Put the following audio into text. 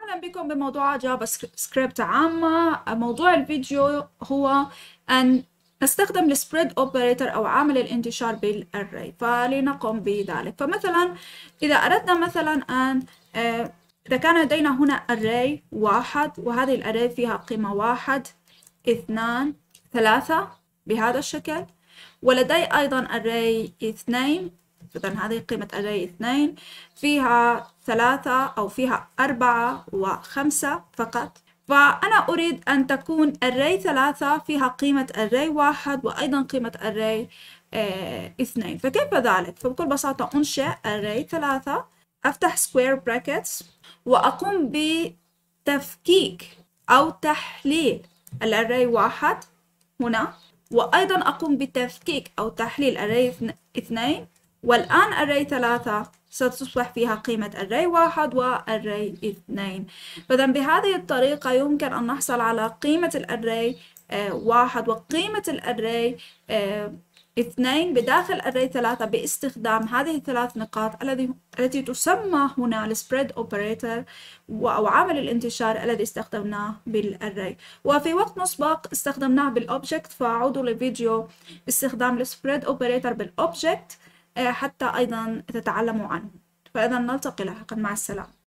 أهلا بكم بموضوع جافا سكريبت عامة. موضوع الفيديو هو أن نستخدم السبريد اوبريتور أو عامل الانتشار بالأري، فلنقوم بذلك. فمثلا إذا أردنا مثلا أن إذا كان لدينا هنا أري واحد، وهذه الأري فيها قيمة 1 2 3 بهذا الشكل، ولدي أيضا أري 2، إذن هذه قيمة أري 2 فيها 3 أو فيها 4 و5 فقط. فأنا أريد أن تكون أري 3 فيها قيمة أري 1 وأيضا قيمة أري 2. فكيف ذلك؟ فبكل بساطة أنشئ أري 3، أفتح square brackets وأقوم بتفكيك أو تحليل الأري 1 هنا، وأيضا أقوم بتفكيك أو تحليل أري 2، والآن أري 3 ستصبح فيها قيمة أري 1 وأري 2. فإذا بهذه الطريقة يمكن أن نحصل على قيمة الأري 1 وقيمة الأري 2 بداخل أري 3 باستخدام هذه الثلاث نقاط التي تسمى هنا السبريد اوبريتور أو عامل الانتشار الذي استخدمناه بالأري. وفي وقت مسبق استخدمناه بالأوبجكت، فعودوا لفيديو استخدام السبريد اوبريتور بالأوبجكت حتى أيضا تتعلموا عنه. فإذا نلتقي لاحقا، مع السلامة.